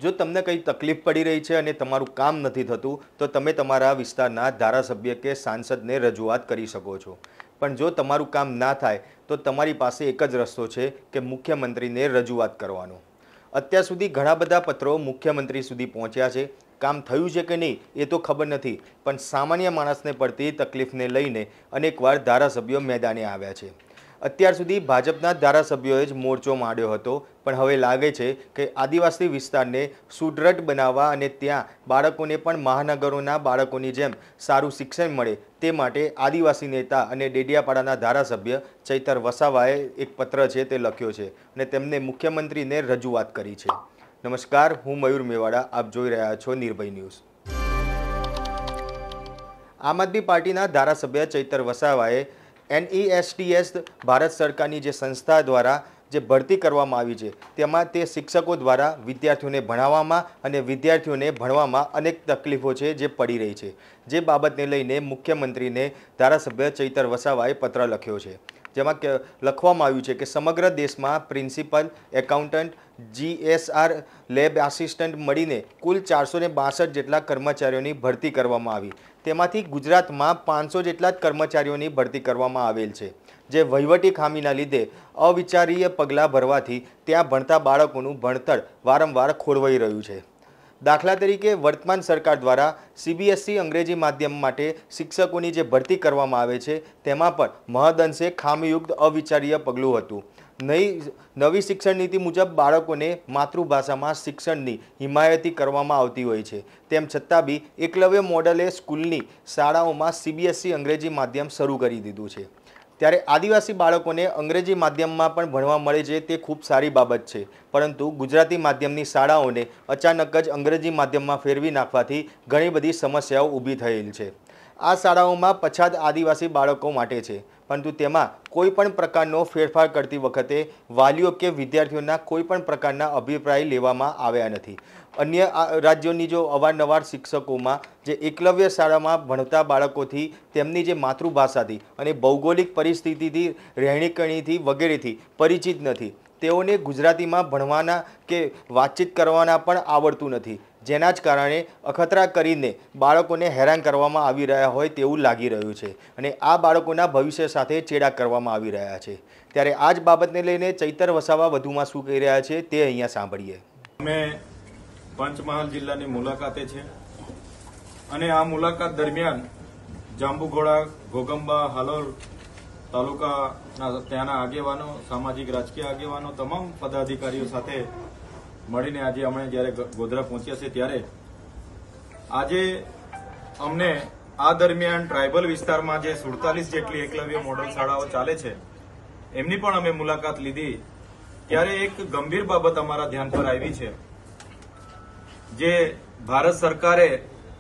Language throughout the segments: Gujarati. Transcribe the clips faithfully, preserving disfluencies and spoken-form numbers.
જો તમને કંઈ તકલીફ પડી રહી છે અને તમારું કામ નથી થતું તો તમે તમારા વિસ્તારના ધારાસભ્ય કે સાંસદને રજૂઆત કરી શકો છો, પણ જો તમારું કામ ના થાય તો તમારી પાસે એક જ રસ્તો છે કે મુખ્યમંત્રીને રજૂઆત કરવાનો। અત્યાર સુધી ઘણા બધા પત્રો મુખ્યમંત્રી સુધી પહોંચ્યા છે, કામ થયું છે કે નહીં એ તો ખબર નથી, પણ સામાન્ય માણસને પડતી તકલીફને લઈને અનેકવાર ધારાસભ્યો મેદાને આવ્યા છે। અત્યાર સુધી ભાજપના ધારાસભ્યોએ જ મોરચો માંડ્યો હતો, પણ હવે લાગે છે કે આદિવાસી વિસ્તારને સુદૃઢ બનાવવા અને ત્યાં બાળકોને પણ મહાનગરોના બાળકોની જેમ સારું શિક્ષણ મળે તે માટે આદિવાસી નેતા અને ડેડિયાપાડાના ધારાસભ્ય ચૈતર વસાવાએ એક પત્ર છે તે લખ્યો છે અને તેમને મુખ્યમંત્રીને રજૂઆત કરી છે। નમસ્કાર, હું મયુર મેવાડા, આપ જોઈ રહ્યા છો નિર્ભય ન્યૂઝ। આમ આદમી પાર્ટીના ધારાસભ્ય ચૈતર વસાવાએ N E S T S Bharat સરકારની જે સંસ્થા દ્વારા જે ભરતી કરવામાં આવી છે તેમાં તે શિક્ષકો દ્વારા વિદ્યાર્થીઓને ભણાવવામાં અને વિદ્યાર્થીઓને ભણવામાં અનેક તકલીફો છે જે પડી રહી છે, જે બાબતને લઈને મુખ્યમંત્રીને ધારાસભ્ય ચૈતર વસાવાએ પત્ર લખ્યો છે, જેમાં લખવામાં આવ્યું છે કે સમગ્ર દેશમાં principal, accountant, G S R, lab assistant મળીને કુલ ચારસો ને બાસઠ જેટલા કર્મચારીઓની ભરતી કરવામાં આવી। તેમાંથી ગુજરાતમાં પાંચસો જેટલા જ કર્મચારીઓની ભરતી કરવામાં આવેલ છે, જે વહીવટી ખામીના લીધે અવિચારીય પગલાં ભરવાથી ત્યાં ભણતા બાળકોનું ભણતર વારંવાર ખોરવાઈ રહ્યું છે। દાખલા તરીકે વર્તમાન સરકાર દ્વારા સી બી એસ સી અંગ્રેજી માધ્યમ માટે શિક્ષકોની જે ભરતી કરવામાં આવે છે તેમાં પણ મહદઅંશે ખામીયુક્ત અવિચારીય પગલું હતું। નવી નવી શિક્ષણ નીતિ મુજબ બાળકોને માતૃભાષામાં શિક્ષણની હિમાયતી કરવામાં આવતી હોય છે, તેમ છતાં બી એકલવ્ય મોડલે સ્કૂલની શાળાઓમાં સી બી એસ સી અંગ્રેજી માધ્યમ શરૂ કરી દીધું છે। ત્યારે આદિવાસી બાળકોને અંગ્રેજી માધ્યમમાં પણ ભણવા મળે છે તે ખૂબ સારી બાબત છે, પરંતુ ગુજરાતી માધ્યમની શાળાઓને અચાનક જ અંગ્રેજી માધ્યમમાં ફેરવી નાખવાથી ઘણી બધી સમસ્યાઓ ઊભી થયેલ છે। આ શાળાઓમાં પછાત આદિવાસી બાળકો માટે છે, પરંતુ તેમાં કોઈ પણ પ્રકારનો ફેરફાર કરતી વખતે વાલીઓ કે વિદ્યાર્થીઓના કોઈ પણ પ્રકારના અભિપ્રાય લેવામાં આવ્યા નથી। અન્ય રાજ્યોની જો અવારનવાર શિક્ષકોમાં જે એકલવ્ય શાળામાં ભણતા બાળકોથી તેમની જે માતૃભાષાથી અને ભૌગોલિક પરિસ્થિતિથી, રહેણીકરણીથી વગેરેથી પરિચિત નથી, તેઓને ગુજરાતીમાં ભણવાના કે વાતચીત કરવાના પણ આવડતું નથી, જેના જ કારણે અખતરા કરીને બાળકોને હેરાન કરવામાં આવી રહ્યા હોય તેવું લાગી રહ્યું છે અને આ બાળકોના ભવિષ્ય સાથે ચેડા કરવામાં આવી રહ્યા છે। ત્યારે આ જ બાબતને લઈને ચૈતર વસાવા વધુમાં શું કહી રહ્યા છે તે અહીંયા સાંભળીએ। અમે પંચમહાલ જિલ્લાની મુલાકાતે છે અને આ મુલાકાત દરમિયાન જાંબુઘોડા, ઘોગંબા, હાલોલ તાલુકાના ત્યાંના આગેવાનો, સામાજિક રાજકીય આગેવાનો, તમામ પદાધિકારીઓ સાથે મળીને આજે અમે જ્યારે ગોધરા પહોંચ્યા છે ત્યારે આજે અમને આ દરમિયાન ટ્રાયબલ વિસ્તારમાં જે સુડતાલીસ જેટલી એકલવ્ય મોડલ શાળાઓ ચાલે છે એમની પણ અમે મુલાકાત લીધી, ત્યારે એક ગંભીર બાબત અમારા ધ્યાન પર આવી છે। જે ભારત સરકારે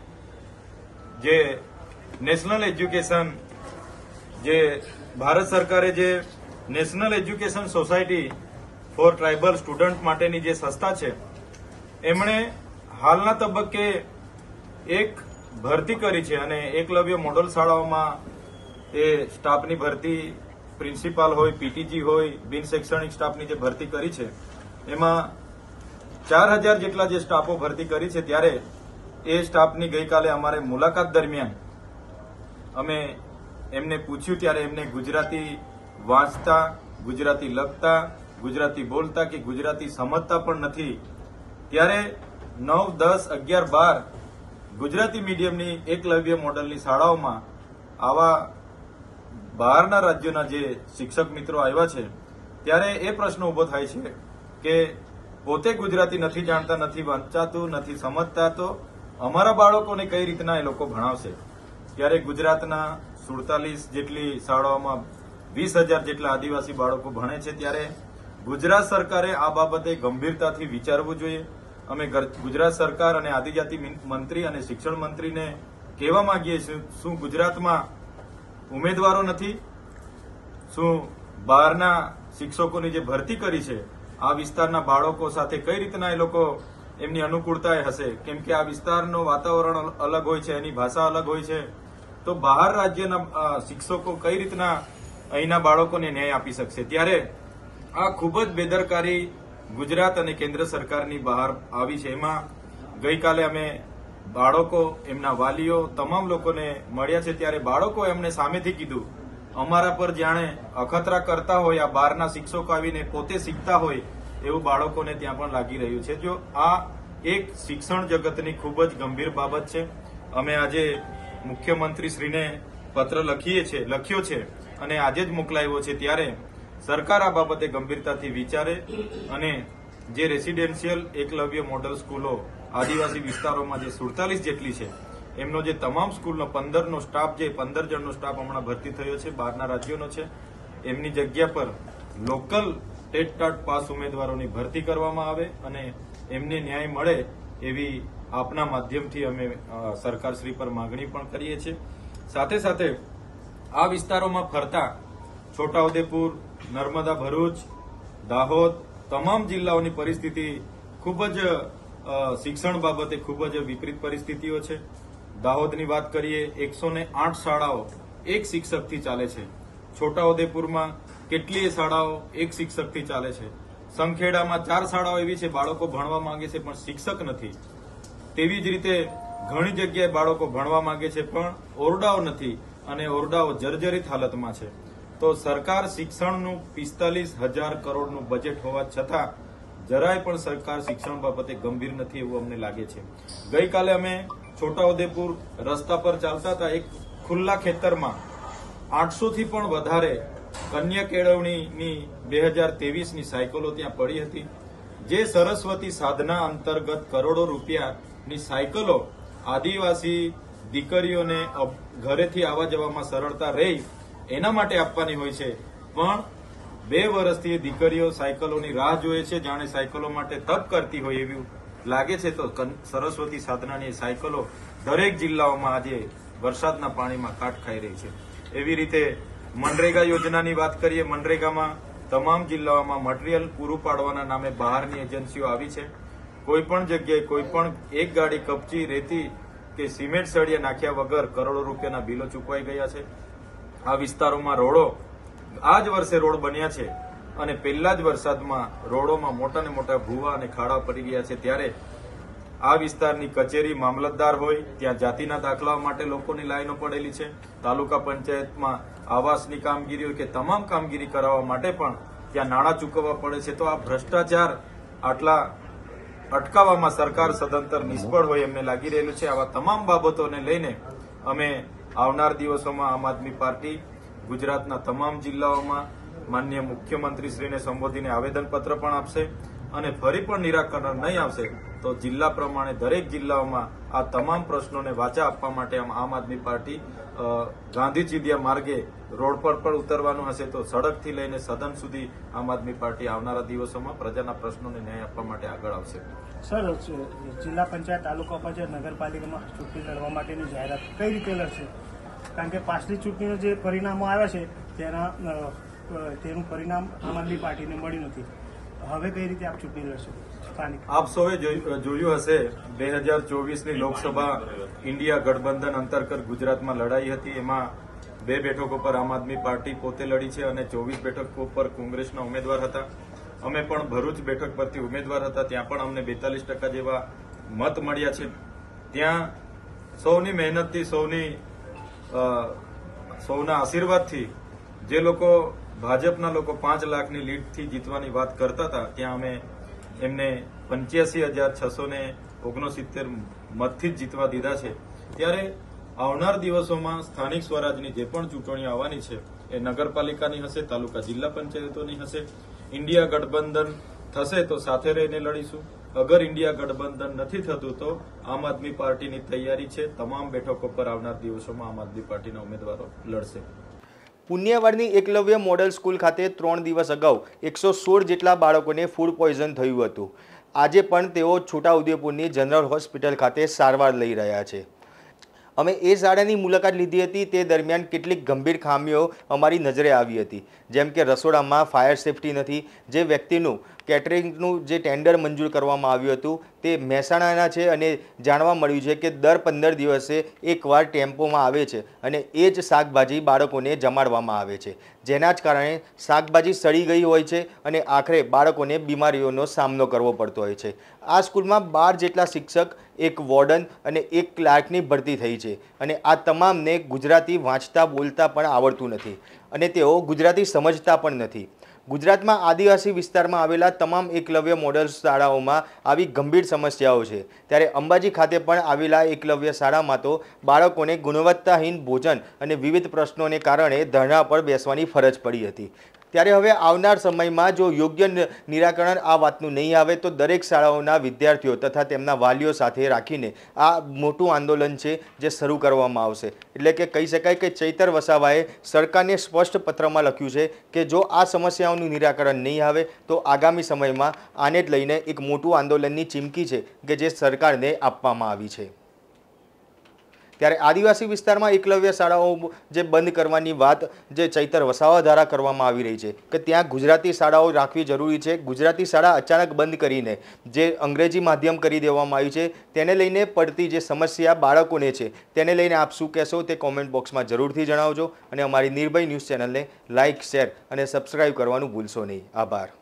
જે નેશનલ એજ્યુકેશન જે ભારત સરકારે જે national education society for tribal student માટેની જે સંસ્થા છે એમણે હાલના તબક્કે એક ભરતી કરી છે અને એકલવ્ય મોડલ શાળાઓમાં એ સ્ટાફની ભરતી, પ્રિન્સિપાલ હોય, પી ટી જી હોય, બિન શૈક્ષણિક સ્ટાફની જે ભરતી કરી છે એમાં ચાર હજાર જેટલા જે સ્ટાફો ભરતી કરી છે। ત્યારે એ સ્ટાફની ગઈકાલે અમારે મુલાકાત દરમિયાન અમે એમને પૂછ્યું ત્યારે એમને ગુજરાતી વાંચતા, ગુજરાતી લખતા, ગુજરાતી બોલતા કે ગુજરાતી સમજતા પણ નથી। ત્યારે નવ, દસ, અગિયાર, બાર ગુજરાતી મીડિયમની એકલવ્ય મોડલની શાળાઓમાં આવા બહારના રાજ્યોના જે શિક્ષક મિત્રો આવ્યા છે ત્યારે એ પ્રશ્ન ઉભો થાય છે કે પોતે ગુજરાતી નથી જાણતા, નથી વંચાતું, નથી સમજતા, તો અમારા બાળકોને કઈ રીતના એ લોકો ભણાવશે? ત્યારે ગુજરાતના સુડતાલીસ જેટલી શાળાઓમાં વીસ હજાર જેટલા આદિવાસી બાળકો ભણે છે, ત્યારે ગુજરાત સરકારે આ બાબતે ગંભીરતાથી વિચારવું જોઈએ। અમે ગુજરાત સરકાર અને આદિજાતિ મંત્રી અને શિક્ષણ મંત્રીને કહેવા માંગીએ છીએ, શું ગુજરાતમાં ઉમેદવારો નથી? શું બહારના શિક્ષકોની જે ભરતી કરી છે આ વિસ્તારના બાળકો સાથે કઈ રીતના એ લોકો એમની અનુકૂળતા હશે? કેમ કે આ વિસ્તારનું વાતાવરણ અલગ હોય છે, એની ભાષા અલગ હોય છે, તો બહાર રાજ્યના શિક્ષકો કઈ રીતના અહીંના બાળકોને ન્યાય આપી શકશે? ત્યારે આ ખૂબ જ બેદરકારી ગુજરાત અને કેન્દ્ર સરકારની બહાર આવી છે. એમાં ગઈકાલે અમે બાળકો, એમના વાલીઓ, તમામ લોકોને મળ્યા છે. ત્યારે બાળકો એમને સામેથી કીધું, અમારા પર જાણે અખતરા કરતા હોય, આ બહારના શિક્ષકો આવીને પોતે શીખતા હોય એવું બાળકોને ત્યાં પણ લાગી રહ્યું છે. જો આ એક શિક્ષણ જગતની ખૂબ જ ગંભીર બાબત છે. અમે આજે મુખ્યમંત્રીશ્રીને પત્ર લખીએ છે લખ્યો છે અને આજે જ મોકલાવ્યો છે. ત્યારે સરકાર આ બાબતે ગંભીરતાથી વિચારે અને જે રેસિડેન્શિયલ એકલવ્ય મોડલ સ્કૂલો આદિવાસી વિસ્તારોમાં જે સુડતાલીસ જેટલી છે, એમનો જે તમામ સ્કૂલનો પંદરનો સ્ટાફ, જે પંદર જણનો સ્ટાફ હમણાં ભરતી થયો છે, બહારના રાજ્યોનો છે, એમની જગ્યા પર લોકલ ટેટ ટાટ પાસ ઉમેદવારોની ભરતી કરવામાં આવે અને એમને ન્યાય મળે એવી આપના માધ્યમથી અમે સરકારશ્રી પર માગણી પણ કરીએ છીએ. સાથે સાથે આ વિસ્તારોમાં ફરતા છોટાઉદેપુર, નર્મદા, ભરૂચ, દાહોદ તમામ જિલ્લાઓની પરિસ્થિતિ ખૂબ જ શિક્ષણ બાબતે ખૂબ જ વિપરીત પરિસ્થિતિઓ છે. દાહોદની વાત કરીએ, એકસો ને આઠ શાળાઓ એક શિક્ષકથી ચાલે છે. છોટાઉદેપુરમાં કેટલીય શાળાઓ એક શિક્ષકથી ચાલે છે. સંખેડામાં ચાર શાળાઓ એવી છે, બાળકો ભણવા માંગે છે પણ શિક્ષક નથી. તેવી જ રીતે ઘણી જગ્યાએ બાળકો ભણવા માંગે છે પણ ઓરડાઓ નથી અને ઓરડાઓ જર્જરિત હાલતમાં છે. તો સરકાર શિક્ષણનું પિસ્તાલીસ હજાર કરોડનું બજેટ હોવા છતાં જરાય પણ સરકાર શિક્ષણ બાબતે ગંભીર નથી એવું અમને લાગે છે. ગઈકાલે અમે છોટાઉદેપુર રસ્તા પર ચાલતા હતા, એક ખુલ્લા ખેતરમાં આઠસો થી પણ વધારે કન્યા કેળવણીની બે હજાર ત્રેવીસની સાયકલો ત્યાં પડી હતી. જે સરસ્વતી સાધના અંતર્ગત કરોડો રૂપિયાની સાયકલો આદિવાસી દીકરીઓને ઘરેથી આવવા જવામાં સરળતા રહે એના માટે આપવાની હોય છે, પણ બે વર્ષથી દીકરીઓ સાયકલોની રાહ જોએ છે, જાણે સાયકલો માટે તપ કરતી હોય એવું લાગે છે. તો સરસ્વતી સાધનાની સાયકલો દરેક જિલ્લાઓમાં આજે વરસાદના પાણીમાં કાટ ખાઈ રહી છે. એવી રીતે મનરેગા યોજનાની વાત કરીએ, મનરેગામાં તમામ જિલ્લાઓમાં મટીરીયલ પૂરું પાડવાના નામે બહારની એજન્સીઓ આવી છે. કોઈ પણ જગ્યાએ કોઈ પણ એક ગાડી કપચી, રેતી કે સિમેન્ટ સળિયા નાખ્યા વગર કરોડો રૂપિયાના બિલો ચૂકવાઈ ગયા છે. આ વિસ્તારોમાં રોડો આ જ વર્ષે રોડ બન્યા છે અને પહેલા જ વરસાદમાં રોડોમાં મોટા ને મોટા ભૂવા અને ખાડા પડી ગયા છે. ત્યારે આ વિસ્તારની કચેરી, મામલતદાર હોય ત્યાં જાતિના દાખલાઓ માટે લોકોની લાઈનો પડેલી છે. તાલુકા પંચાયતમાં આવાસની કામગીરી હોય કે તમામ કામગીરી કરાવવા માટે પણ ત્યાં નાણાં ચૂકવવા પડે છે. તો આ ભ્રષ્ટાચાર આટલા અટકાવવામાં સરકાર સદંતર નિષ્ફળ હોય એમને લાગી રહેલું છે. આવા તમામ બાબતોને લઈને અમે આવનાર દિવસોમાં આમ આદમી પાર્ટી ગુજરાતના તમામ જિલ્લાઓમાં માનનીય મુખ્યમંત્રીશ્રીને સંબોધીને આવેદનપત્ર પણ આપશે અને ફરી પણ નિરાકરણ નહીં આવશે તો જિલ્લા પ્રમાણે દરેક જિલ્લાઓમાં આ તમામ પ્રશ્નોને વાચા આપવા માટે આમ આદમી પાર્ટી ગાંધી ચીડિયા માર્ગે રોડ પર પણ ઉતરવાનું હશે. તો સડકથી લઈને સદન સુધી આમ આદમી પાર્ટી આવનારા દિવસોમાં પ્રજાના પ્રશ્નોને ન્યાય આપવા માટે આગળ આવશે. સર, જિલ્લા પંચાયત, તાલુકા પંચાયત, નગરપાલિકામાં ચૂંટણી લડવા માટેની જાહેરાત કઈ રીતે લડશે? કારણ કે પાછલી ચૂંટણીના જે પરિણામો આવ્યા છે તેના તેનું પરિણામ આમ આદમી પાર્ટીને મળ્યું નથી. હવે કઈ રીતે આપ ચૂંટણી લડશો? આપ સૌએ જોયું હશે, બે હજાર ચોવીસની લોકસભા ઇન્ડિયા ગઠબંધન અંતર્ગત ગુજરાતમાં લડાઈ હતી. એમાં બે બેઠકો પર આમ આદમી પાર્ટી પોતે લડી છે અને ચોવીસ બેઠકો પર કોંગ્રેસના ઉમેદવાર હતા. અમે પણ ભરૂચ બેઠક પરથી ઉમેદવાર હતા, ત્યાં પણ અમને બેતાલીસ ટકા જેવા મત મળ્યા છે. ત્યાં સૌની મહેનતથી, સૌની સૌના આશીર્વાદથી જે લોકો ભાજપના લોકો પાંચ લાખની લીડથી જીતવાની વાત કરતા હતા, ત્યાં અમે એમને પંચ્યાસી હજાર છસો ને ઓગણસિત્તેર મતથી જ જીતવા દીધા છે. ત્યારે આવનાર દિવસોમાં સ્થાનિક સ્વરાજની જે પણ ચૂંટણીઓ આવવાની છે એ નગરપાલિકાની હશે, તાલુકા જિલ્લા પંચાયતોની હશે. ઇન્ડિયા ગઠબંધન થશે તો સાથે રહીને લડીશું. અગર ઇન્ડિયા ગઠબંધન નથી થતું તો આમ આદમી પાર્ટીની તૈયારી છે. તમામ બેઠકો પર આવનાર દિવસોમાં આમ આદમી પાર્ટીના ઉમેદવારો લડશે. પુણ્યવાડની એકલવ્ય મોડલ સ્કૂલ ખાતે ત્રણ દિવસ અગાઉ એકસો સોળ જેટલા બાળકોને ફૂડ પોઈઝન થયું હતું. આજે પણ તેઓ છોટાઉદેપુરની જનરલ હોસ્પિટલ ખાતે સારવાર લઈ રહ્યા છે. અમે એ શાળાની મુલાકાત લીધી હતી. તે દરમિયાન કેટલીક ગંભીર ખામીઓ અમારી નજરે આવી હતી, જેમ કે રસોડામાં ફાયર સેફટી નથી. જે વ્યક્તિનું કેટરિંગનું જે ટેન્ડર મંજૂર કરવામાં આવ્યું હતું તે મહેસાણાના છે અને જાણવા મળ્યું છે કે દર પંદર દિવસે એકવાર ટેમ્પોમાં આવે છે અને એ જ શાકભાજી બાળકોને જમાડવામાં આવે છે, જેના જ કારણે શાકભાજી સડી ગઈ હોય છે અને આખરે બાળકોને બીમારીઓનો સામનો કરવો પડતો હોય છે. આ સ્કૂલમાં બાર જેટલા શિક્ષક, એક વોર્ડન અને એક ક્લાર્કની ભરતી થઈ છે અને આ તમામને ગુજરાતી વાંચતા બોલતા પણ આવડતું નથી અને તેઓ ગુજરાતી સમજતા પણ નથી. ગુજરાતમાં આદિવાસી વિસ્તારમાં આવેલા તમામ એકલવ્ય મોડલ શાળાઓમાં આવી ગંભીર સમસ્યાઓ છે, ત્યારે અંબાજી ખાતે પણ આવેલા એકલવ્ય શાળામાં તો બાળકોને ગુણવત્તાહીન ભોજન અને વિવિધ પ્રશ્નોને કારણે ધરણા પર બેસવાની ફરજ પડી હતી. ત્યારે હવે આવનાર સમયમાં જો યોગ્ય નિરાકરણ આ વાતનું નહીં આવે તો દરેક શાળાઓના વિદ્યાર્થીઓ તથા તેમના વાલીઓ સાથે રાખીને આ મોટું આંદોલન છે જે શરૂ કરવામાં આવશે. એટલે કે કહી શકાય કે ચૈતર વસાવાએ સરકારને સ્પષ્ટ પત્રમાં લખ્યું છે કે જો આ સમસ્યાઓનું નિરાકરણ નહીં આવે તો આગામી સમયમાં આને જ લઈને એક મોટું આંદોલનની ચીમકી છે કે જે સરકારને આપવામાં આવી છે. ત્યારે આદિવાસી વિસ્તારમાં એકલવ્ય શાળાઓ જે બંધ કરવાની વાત જે ચૈતર વસાવા દ્વારા કરવામાં આવી રહી છે કે ત્યાં ગુજરાતી શાળાઓ રાખવી જરૂરી છે. ગુજરાતી શાળા અચાનક બંધ કરીને જે અંગ્રેજી માધ્યમ કરી દેવામાં આવી છે તેને લઈને પડતી જે સમસ્યા બાળકોને છે તેને લઈને આપ શું કહેશો તે કોમેન્ટ બોક્સમાં જરૂરથી જણાવજો અને અમારી નિર્ભય ન્યૂઝ ચેનલને લાઇક, શેર અને સબસ્ક્રાઈબ કરવાનું ભૂલશો નહીં. આભાર.